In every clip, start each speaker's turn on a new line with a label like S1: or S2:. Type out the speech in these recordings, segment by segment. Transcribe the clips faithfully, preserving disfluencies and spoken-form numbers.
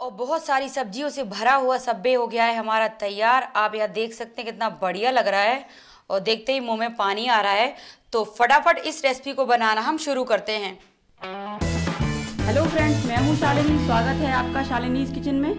S1: और बहुत सारी सब्जियों से भरा हुआ सब्बे हो गया है हमारा तैयार। आप यहाँ देख सकते हैं कितना बढ़िया लग रहा है और देखते ही मुंह में पानी आ रहा है। तो फटाफट इस रेसिपी को बनाना हम शुरू करते हैं।
S2: हेलो फ्रेंड्स, मैं हूँ शालिनी। स्वागत है आपका शालिनीज किचन में।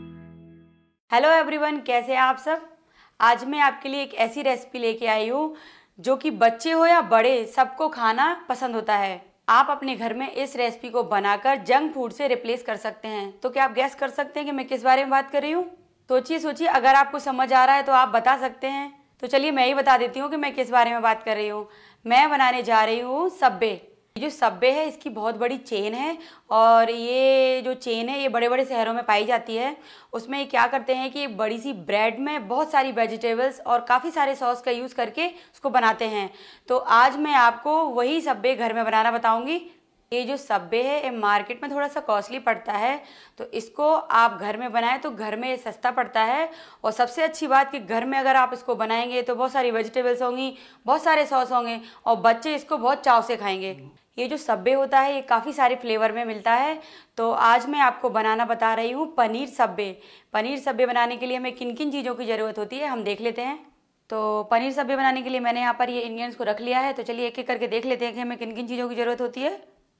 S1: हेलो एवरीवन, कैसे हैं आप सब। आज मैं आपके लिए एक ऐसी रेसिपी लेके आई हूँ जो कि बच्चे हो या बड़े सबको खाना पसंद होता है। आप अपने घर में इस रेसिपी को बनाकर जंक फूड से रिप्लेस कर सकते हैं। तो क्या आप गैस कर सकते हैं कि मैं किस बारे में बात कर रही हूँ? सोचिए सोचिए, अगर आपको समझ आ रहा है तो आप बता सकते हैं। तो चलिए मैं ही बता देती हूँ कि मैं किस बारे में बात कर रही हूँ। मैं बनाने जा रही हूँ सब्बे। जो सब्बे है इसकी बहुत बड़ी चेन है और ये जो चेन है ये बड़े बड़े शहरों में पाई जाती है। उसमें ये क्या करते हैं कि बड़ी सी ब्रेड में बहुत सारी वेजिटेबल्स और काफ़ी सारे सॉस का यूज़ करके उसको बनाते हैं। तो आज मैं आपको वही सब्बे घर में बनाना बताऊंगी। ये जो सब्बे है ये मार्केट में थोड़ा सा कॉस्टली पड़ता है, तो इसको आप घर में बनाएं तो घर में सस्ता पड़ता है। और सबसे अच्छी बात कि घर में अगर आप इसको बनाएंगे तो बहुत सारी वेजिटेबल्स होंगी, बहुत सारे सॉस होंगे और बच्चे इसको बहुत चाव से खाएंगे। ये जो सब्बे होता है ये काफ़ी सारे फ्लेवर में मिलता है। तो आज मैं आपको बनाना बता रही हूँ पनीर सब्बे। पनीर सब्बे बनाने के लिए हमें किन किन चीज़ों की ज़रूरत होती है हम देख लेते हैं। तो पनीर सब्बे बनाने के लिए मैंने यहाँ पर ये इंग्रेडिएंट्स को रख लिया है। तो चलिए एक एक करके देख लेते हैं कि हमें किन किन चीज़ों की ज़रूरत होती है।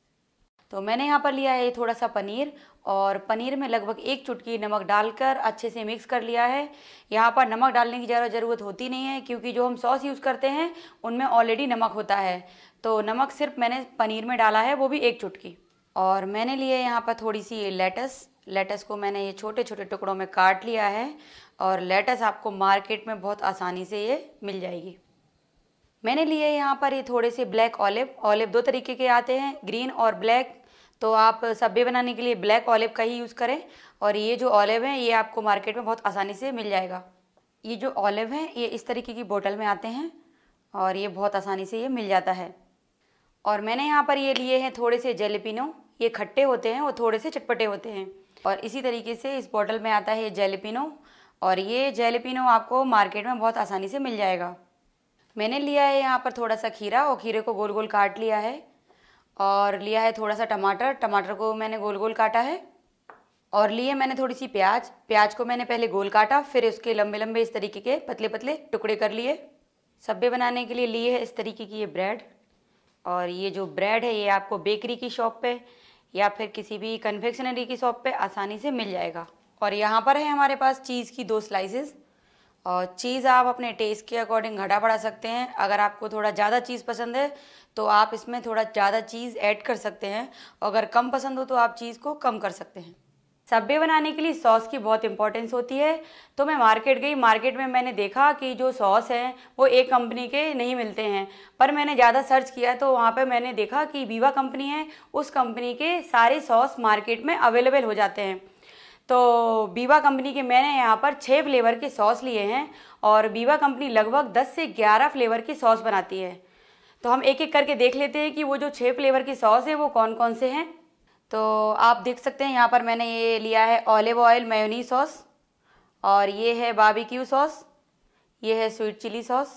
S1: तो मैंने यहाँ पर लिया है थोड़ा सा पनीर और पनीर में लगभग एक चुटकी नमक डालकर अच्छे से मिक्स कर लिया है। यहाँ पर नमक डालने की ज़्यादा ज़रूरत होती नहीं है क्योंकि जो हम सॉस यूज़ करते हैं उनमें ऑलरेडी नमक होता है। तो नमक सिर्फ मैंने पनीर में डाला है, वो भी एक चुटकी। और मैंने लिए यहाँ पर थोड़ी सी लेटस। लेटस को मैंने ये छोटे छोटे टुकड़ों में काट लिया है और लेटस आपको मार्केट में बहुत आसानी से ये मिल जाएगी। मैंने लिए यहाँ पर ये थोड़े से ब्लैक ऑलिव। ऑलिव दो तरीके के आते हैं, ग्रीन और ब्लैक। तो आप सब्बे बनाने के लिए ब्लैक ऑलिव का ही यूज़ करें। और ये जो ऑलिव है ये आपको मार्केट में बहुत आसानी से मिल जाएगा। ये जो ऑलिव है ये इस तरीके की बोतल में आते हैं और ये बहुत आसानी से ये मिल जाता है। और मैंने यहाँ पर ये लिए हैं थोड़े से जैलेपिनो। ये खट्टे होते हैं और थोड़े से चटपटे होते हैं। और इसी तरीके से इस बोतल में आता है ये जैलेपिनो और ये जैलेपिनो आपको मार्केट में बहुत आसानी से मिल जाएगा। मैंने लिया है यहाँ पर थोड़ा सा खीरा और खीरे को गोल गोल काट लिया है। और लिया है थोड़ा सा टमाटर। टमाटर को मैंने गोल गोल काटा है। और लिए मैंने थोड़ी सी प्याज। प्याज को मैंने पहले गोल काटा, फिर उसके लंबे लंबे इस तरीके के पतले पतले टुकड़े कर लिए। सब्बे बनाने के लिए लिए है इस तरीके की ये ब्रेड। और ये जो ब्रेड है ये आपको बेकरी की शॉप पे या फिर किसी भी कन्फेक्शनरी की शॉप पे आसानी से मिल जाएगा। और यहाँ पर है हमारे पास चीज़ की दो स्लाइसेस। और चीज़ आप अपने टेस्ट के अकॉर्डिंग घटा बढ़ा सकते हैं। अगर आपको थोड़ा ज़्यादा चीज़ पसंद है तो आप इसमें थोड़ा ज़्यादा चीज़ ऐड कर सकते हैं और अगर कम पसंद हो तो आप चीज़ को कम कर सकते हैं। सब्बे बनाने के लिए सॉस की बहुत इंपॉर्टेंस होती है। तो मैं मार्केट गई, मार्केट में मैंने देखा कि जो सॉस हैं वो एक कंपनी के नहीं मिलते हैं। पर मैंने ज़्यादा सर्च किया तो वहाँ पर मैंने देखा कि वीवा कंपनी है, उस कंपनी के सारे सॉस मार्केट में अवेलेबल हो जाते हैं। तो वीवा कंपनी के मैंने यहाँ पर छः फ्लेवर के सॉस लिए हैं और वीवा कंपनी लगभग दस से ग्यारह फ्लेवर की सॉस बनाती है। तो हम एक एक करके देख लेते हैं कि वो जो छः फ्लेवर की सॉस है वो कौन कौन से हैं। तो आप देख सकते हैं यहाँ पर मैंने ये लिया है ऑलिव ऑयल मेयोनीज सॉस, और ये है बारबेक्यू सॉस, ये है स्वीट चिली सॉस,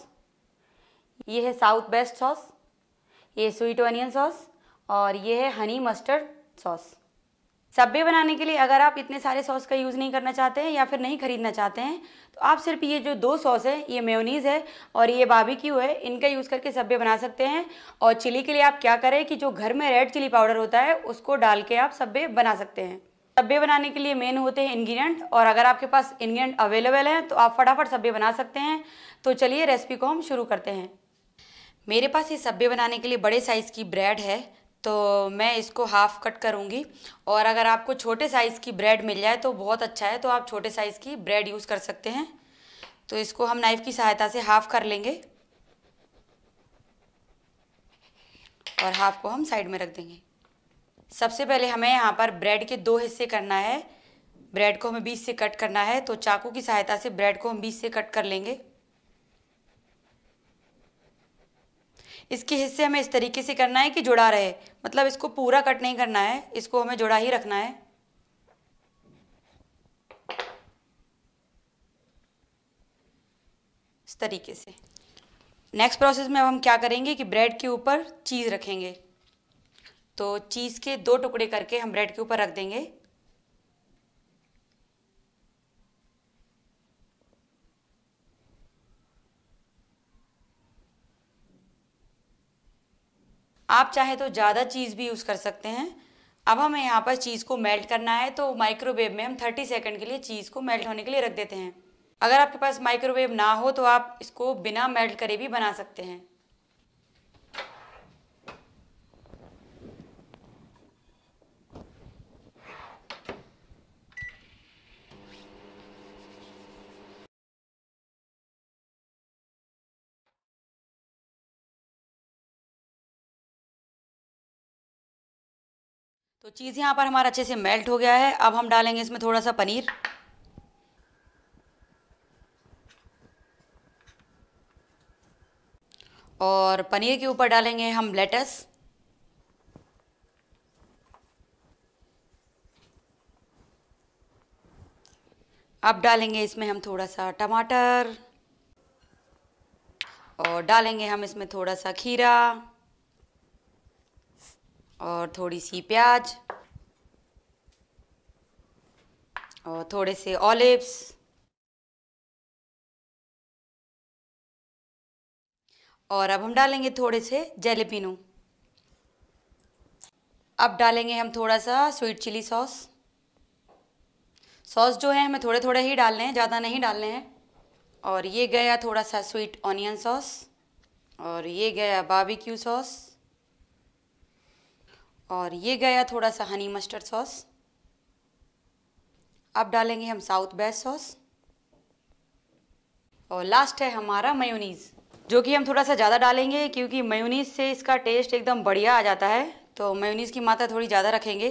S1: ये है साउथ बेस्ट सॉस, ये स्वीट ऑनियन सॉस और ये है हनी मस्टर्ड सॉस। सब्बे बनाने के लिए अगर आप इतने सारे सॉस का यूज़ नहीं करना चाहते हैं या फिर नहीं खरीदना चाहते हैं तो आप सिर्फ ये जो दो सॉस है, ये मेयोनीज़ है और ये बारबेक्यू है, इनका यूज़ करके सब्बे बना सकते हैं। और चिली के लिए आप क्या करें कि जो घर में रेड चिली पाउडर होता है उसको डाल के आप सब्बे बना सकते हैं। सब्बे बनाने के लिए मेन होते हैं इंग्रेडिएंट, और अगर आपके पास इंग्रेडिएंट अवेलेबल हैं तो आप फटाफट सब्बे बना सकते हैं। तो चलिए रेसिपी को हम शुरू करते हैं। मेरे पास ये सब्बे बनाने के लिए बड़े साइज़ की ब्रेड है तो मैं इसको हाफ़ कट करूँगी। और अगर आपको छोटे साइज़ की ब्रेड मिल जाए तो बहुत अच्छा है, तो आप छोटे साइज़ की ब्रेड यूज़ कर सकते हैं। तो इसको हम नाइफ़ की सहायता से हाफ़ कर लेंगे और हाफ़ को हम साइड में रख देंगे। सबसे पहले हमें यहाँ पर ब्रेड के दो हिस्से करना है। ब्रेड को हमें बीच से कट करना है, तो चाकू की सहायता से ब्रेड को हम बीच से कट कर लेंगे। इसके हिस्से हमें इस तरीके से करना है कि जुड़ा रहे, मतलब इसको पूरा कट नहीं करना है, इसको हमें जुड़ा ही रखना है। इस तरीके से। नेक्स्ट प्रोसेस में अब हम क्या करेंगे कि ब्रेड के ऊपर चीज़ रखेंगे। तो चीज़ के दो टुकड़े करके हम ब्रेड के ऊपर रख देंगे। आप चाहे तो ज़्यादा चीज़ भी यूज़ कर सकते हैं। अब हमें यहाँ पर चीज़ को मेल्ट करना है, तो माइक्रोवेव में हम तीस सेकंड के लिए चीज़ को मेल्ट होने के लिए रख देते हैं। अगर आपके पास माइक्रोवेव ना हो तो आप इसको बिना मेल्ट करे भी बना सकते हैं। तो चीज़ यहाँ पर हमारा अच्छे से मेल्ट हो गया है। अब हम डालेंगे इसमें थोड़ा सा पनीर, और पनीर के ऊपर डालेंगे हम लेटस, अब डालेंगे इसमें हम थोड़ा सा टमाटर, और डालेंगे हम इसमें थोड़ा सा खीरा, और थोड़ी सी प्याज, और थोड़े से ऑलिव्स, और अब हम डालेंगे थोड़े से जैलेपिनो। अब डालेंगे हम थोड़ा सा स्वीट चिली सॉस। सॉस जो है हमें थोड़े थोड़े ही डालने हैं, ज़्यादा नहीं डालने हैं। और ये गया थोड़ा सा स्वीट ऑनियन सॉस, और ये गया बारबेक्यू सॉस, और ये गया थोड़ा सा हनी मस्टर्ड सॉस। अब डालेंगे हम साउथ बेस्ट सॉस, और लास्ट है हमारा मेयोनीज़, जो कि हम थोड़ा सा ज़्यादा डालेंगे क्योंकि मेयोनीज़ से इसका टेस्ट एकदम बढ़िया आ जाता है। तो मेयोनीज़ की मात्रा थोड़ी ज़्यादा रखेंगे।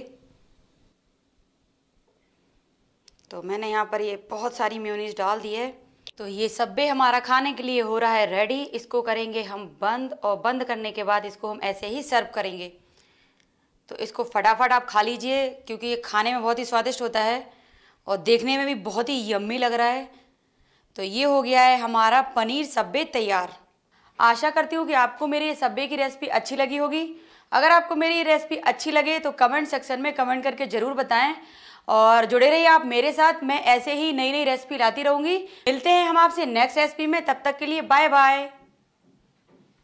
S1: तो मैंने यहाँ पर ये बहुत सारी मेयोनीज़ डाल दी है। तो ये सब्बे हमारा खाने के लिए हो रहा है रेडी। इसको करेंगे हम बंद, और बंद करने के बाद इसको हम ऐसे ही सर्व करेंगे। तो इसको फटाफट आप खा लीजिए क्योंकि ये खाने में बहुत ही स्वादिष्ट होता है और देखने में भी बहुत ही यम्मी लग रहा है। तो ये हो गया है हमारा पनीर सब्बे तैयार। आशा करती हूँ कि आपको मेरी ये सब्बे की रेसिपी अच्छी लगी होगी। अगर आपको मेरी ये रेसिपी अच्छी लगे तो कमेंट सेक्शन में कमेंट करके ज़रूर बताएं, और जुड़े रहिए आप मेरे साथ। मैं ऐसे ही नई नई रेसिपी लाती रहूँगी। मिलते हैं हम आपसे नेक्स्ट रेसिपी में, तब तक के लिए बाय बाय।